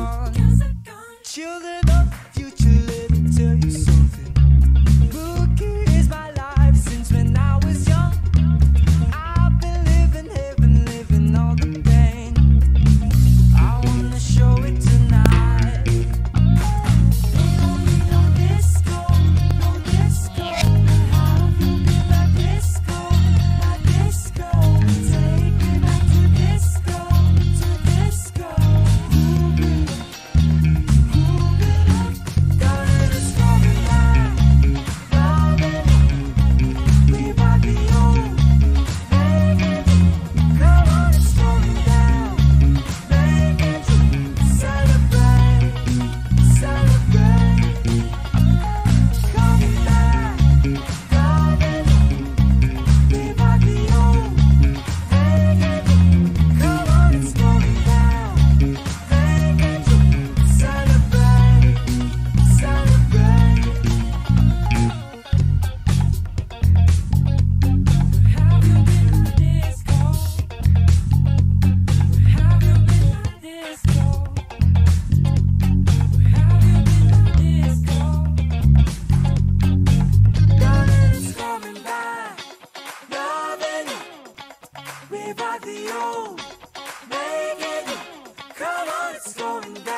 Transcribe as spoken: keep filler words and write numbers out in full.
gone. Children of the future, let me tell you something. Boogie is my life since when I was young. I've been living heaven, living all the pain. I wanna show it tonight. We don't need no disco, no disco. How have you been like disco, like disco? Take me back to disco, to disco. Got it, it's coming back. Loving it, we might be old. Making it, come on, it's going down. Making it, celebrate, celebrate. Coming back, loving it, we might be old. Making it, come on, it's going down. Making it, celebrate, celebrate. Have you been on disco? Have you been on disco? Have you been on disco? Got it, it's coming back. Loving it, revive the old. Making it, come on, it's going back.